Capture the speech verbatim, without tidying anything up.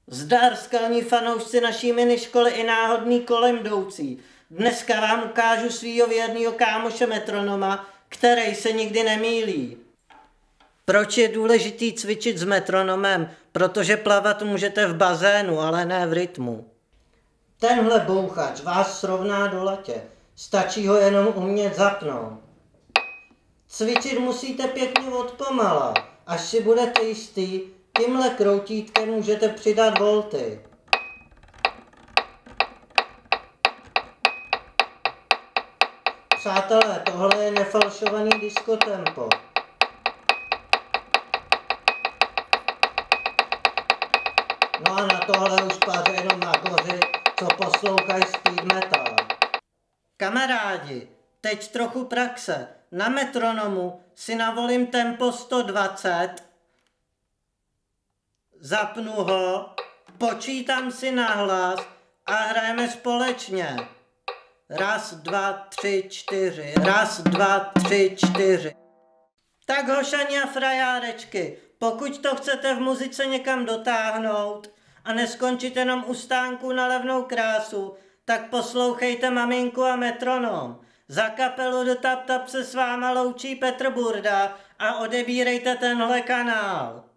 Zdar, skalní fanoušci naší miniškoly i náhodný kolem jdoucí. Dneska vám ukážu svýho věrnýho kámoše metronoma, který se nikdy nemýlí. Proč je důležitý cvičit s metronomem? Protože plavat můžete v bazénu, ale ne v rytmu. Tenhle bouchač vás srovná do latě. Stačí ho jenom umět zapnout. Cvičit musíte pěkně odpomala. Až si budete jistý, tímhle kroutítkem můžete přidat volty. Přátelé, tohle je nefalšovaný diskotempo. No a na tohle už paře jenom nagoři, co poslouchají speed metal. Kamarádi, teď trochu praxe. Na metronomu si navolím tempo sto dvacet, zapnu ho, počítám si nahlas a hrajeme společně. Raz, dva, tři, čtyři. Raz, dva, tři, čtyři. Tak hošani a frajárečky, pokud to chcete v muzice někam dotáhnout a neskončit jenom u stánku na levnou krásu, tak poslouchejte Maminku a metronom. Za kapelu The Tap Tap se s váma loučí Petr Burda a odebírejte tenhle kanál.